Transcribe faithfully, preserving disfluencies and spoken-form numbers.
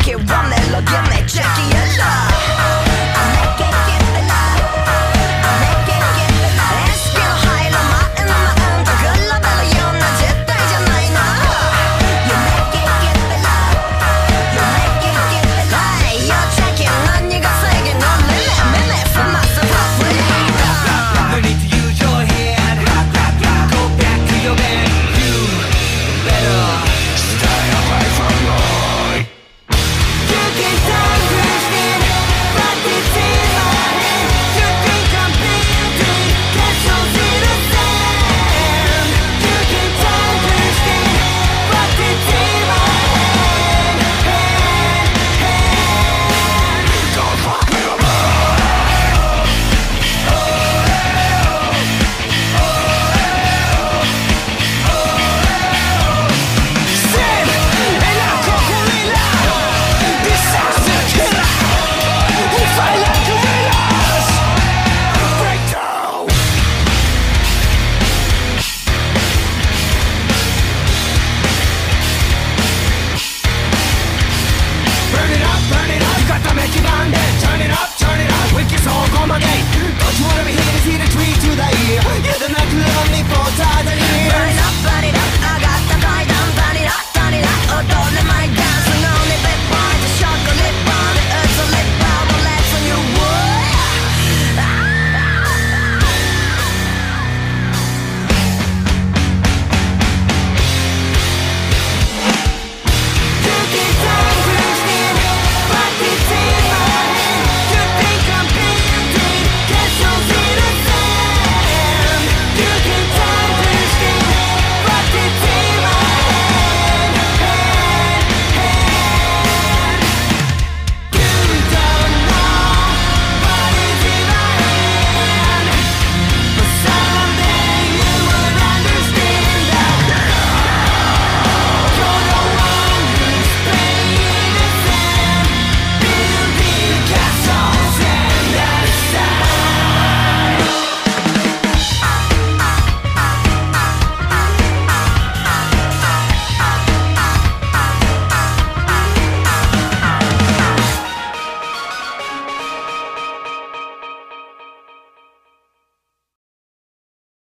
it, run it, look at me, check it out. I make it get the love, I make it get the love. Let's get high,の前の前と比べるような絶対じゃないの。You make it get the love, you make it get the love. Hey, you're checking, 何が制限のlimit, minute from myself, I play. No need to use your head. Go back to your bed. You better stay away from me. You can time Christian, but it's in my head. You think I'm building castles in the sand. You can time Christian, but it's in my head, head, head. Don't fuck me up. Sin è la cocolina, disaster killer. We fight like gorillas. Breakdown. Burn it up, burn it up. You got to make it on it. Turn it up, turn it up. Wicked soul, come again. Don't you wanna be here to see the tree to the ear? You're the not lonely for the years. Burn it up, burn it up.